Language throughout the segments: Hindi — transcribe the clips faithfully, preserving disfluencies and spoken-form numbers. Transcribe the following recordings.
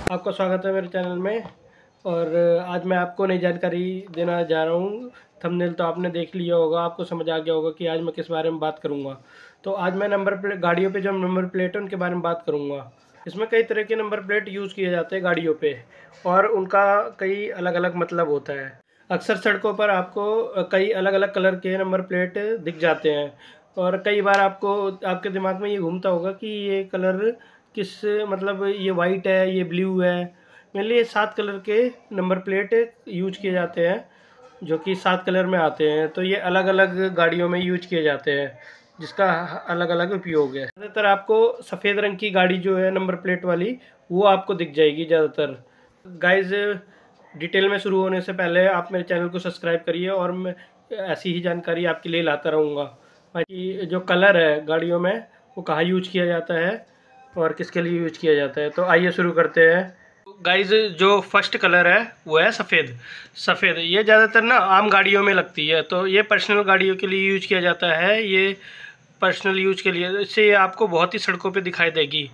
आपका स्वागत है मेरे चैनल में। और आज मैं आपको नई जानकारी देना जा रहा हूँ। थंबनेल तो आपने देख लिया होगा, आपको समझ आ गया होगा कि आज मैं किस बारे में बात करूँगा। तो आज मैं नंबर प्लेट, गाड़ियों पे जो नंबर प्लेट है उनके बारे में बात करूँगा। इसमें कई तरह के नंबर प्लेट यूज़ किए जाते हैं गाड़ियों पे, और उनका कई अलग अलग मतलब होता है। अक्सर सड़कों पर आपको कई अलग अलग कलर के नंबर प्लेट दिख जाते हैं, और कई बार आपको आपके दिमाग में ये घूमता होगा कि ये कलर किस, मतलब ये वाइट है, ये ब्लू है। मेनली ये सात कलर के नंबर प्लेट यूज किए जाते हैं, जो कि सात कलर में आते हैं। तो ये अलग अलग गाड़ियों में यूज किए जाते हैं, जिसका अलग अलग उपयोग है। ज़्यादातर आपको सफ़ेद रंग की गाड़ी जो है नंबर प्लेट वाली, वो आपको दिख जाएगी ज़्यादातर। गाइज, डिटेल में शुरू होने से पहले आप मेरे चैनल को सब्सक्राइब करिए, और मैं ऐसी ही जानकारी आपके लिए लाता रहूँगा। बाकी जो कलर है गाड़ियों में, वो कहाँ यूज किया जाता है और किसके लिए यूज किया जाता है, तो आइए शुरू करते हैं। गाइज, जो फर्स्ट कलर है वो है सफ़ेद। सफ़ेद ये ज़्यादातर ना आम गाड़ियों में लगती है, तो ये पर्सनल गाड़ियों के लिए यूज किया जाता है। ये पर्सनल यूज के लिए, इससे ये आपको बहुत ही सड़कों पे दिखाई देगी।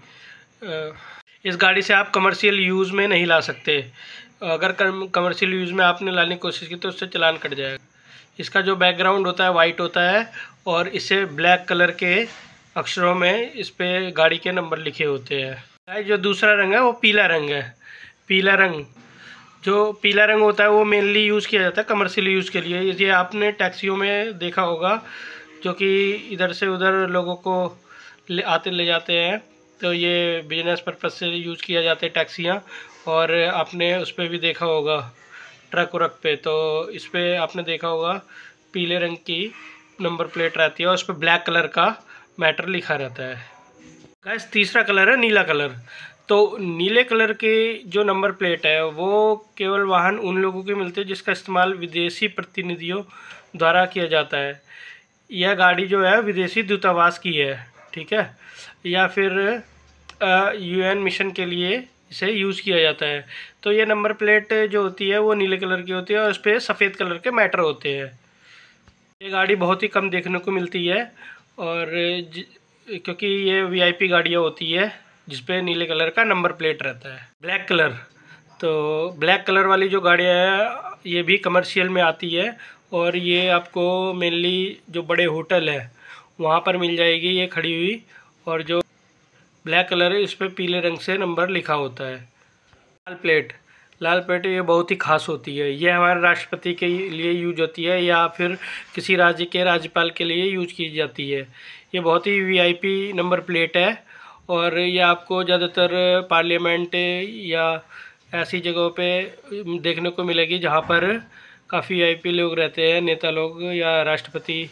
इस गाड़ी से आप कमर्शियल यूज़ में नहीं ला सकते। अगर कमर्शियल यूज़ में आपने लाने की कोशिश की तो उससे चालान कट जाएगा। इसका जो बैकग्राउंड होता है वाइट होता है, और इसे ब्लैक कलर के अक्षरों में इस पे गाड़ी के नंबर लिखे होते हैं। जो दूसरा रंग है वो पीला रंग है। पीला रंग, जो पीला रंग होता है वो मेनली यूज़ किया जाता है कमर्शियल यूज़ के लिए। ये आपने टैक्सियों में देखा होगा, जो कि इधर से उधर लोगों को ले आते ले जाते हैं। तो ये बिजनेस पर्पज़ से यूज़ किया जाता है टैक्सियाँ। और आपने उस पर भी देखा होगा ट्रक व्रक पे, तो इस पर आपने देखा होगा पीले रंग की नंबर प्लेट रहती है, और उस पर ब्लैक कलर का मैटर लिखा रहता है। गाइस, तीसरा कलर है नीला कलर। तो नीले कलर के जो नंबर प्लेट है वो केवल वाहन उन लोगों के मिलते हैं जिसका इस्तेमाल विदेशी प्रतिनिधियों द्वारा किया जाता है। यह गाड़ी जो है विदेशी दूतावास की है, ठीक है, या फिर यूएन मिशन के लिए इसे यूज़ किया जाता है। तो ये नंबर प्लेट जो होती है वो नीले कलर की होती है, और उस पर सफ़ेद कलर के मैटर होते हैं। ये गाड़ी बहुत ही कम देखने को मिलती है, और क्योंकि ये वीआईपी गाड़ियाँ होती है जिस पे नीले कलर का नंबर प्लेट रहता है। ब्लैक कलर, तो ब्लैक कलर वाली जो गाड़ियाँ हैं ये भी कमर्शियल में आती है, और ये आपको मेनली जो बड़े होटल है वहाँ पर मिल जाएगी ये खड़ी हुई। और जो ब्लैक कलर है इस पर पीले रंग से नंबर लिखा होता है। लाल प्लेट, लाल प्लेट ये बहुत ही खास होती है। ये हमारे राष्ट्रपति के लिए यूज होती है, या फिर किसी राज्य के राज्यपाल के लिए यूज की जाती है। ये बहुत ही वीआईपी नंबर प्लेट है, और ये आपको ज़्यादातर पार्लियामेंट या ऐसी जगहों पे देखने को मिलेगी जहाँ पर काफ़ी वीआईपी लोग रहते हैं, नेता लोग या राष्ट्रपति,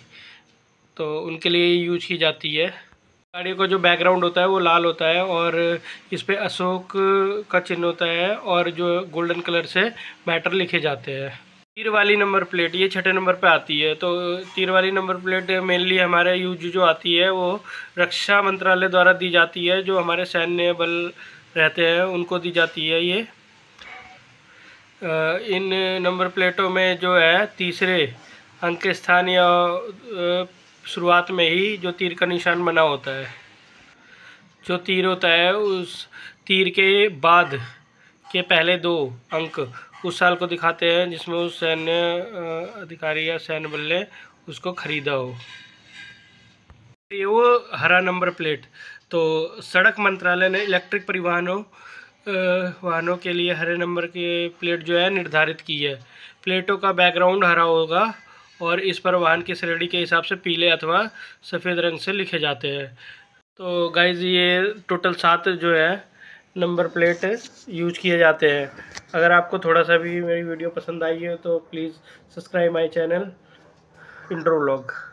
तो उनके लिए यूज की जाती है। गाड़ी का जो बैकग्राउंड होता है वो लाल होता है, और इस पे अशोक का चिन्ह होता है, और जो गोल्डन कलर से मैटर लिखे जाते हैं। तीर वाली नंबर प्लेट ये छठे नंबर पे आती है। तो तीर वाली नंबर प्लेट मेनली हमारे यूज जो आती है वो रक्षा मंत्रालय द्वारा दी जाती है। जो हमारे सैन्य बल रहते हैं उनको दी जाती है। ये इन नंबर प्लेटों में जो है तीसरे अंक के स्थान या शुरुआत में ही जो तीर का निशान बना होता है। जो तीर होता है उस तीर के बाद के पहले दो अंक उस साल को दिखाते हैं जिसमें उस सैन्य अधिकारी या सैन्य बल ने उसको खरीदा हो। ये वो हरा नंबर प्लेट, तो सड़क मंत्रालय ने इलेक्ट्रिक परिवहनों वाहनों के लिए हरे नंबर के प्लेट जो है निर्धारित की है। प्लेटों का बैकग्राउंड हरा होगा, और इस पर वाहन की श्रेणी के हिसाब से पीले अथवा सफ़ेद रंग से लिखे जाते हैं। तो गाइज, ये टोटल सात जो है नंबर प्लेट यूज किए जाते हैं। अगर आपको थोड़ा सा भी मेरी वीडियो पसंद आई है तो please subscribe my channel intro vlog.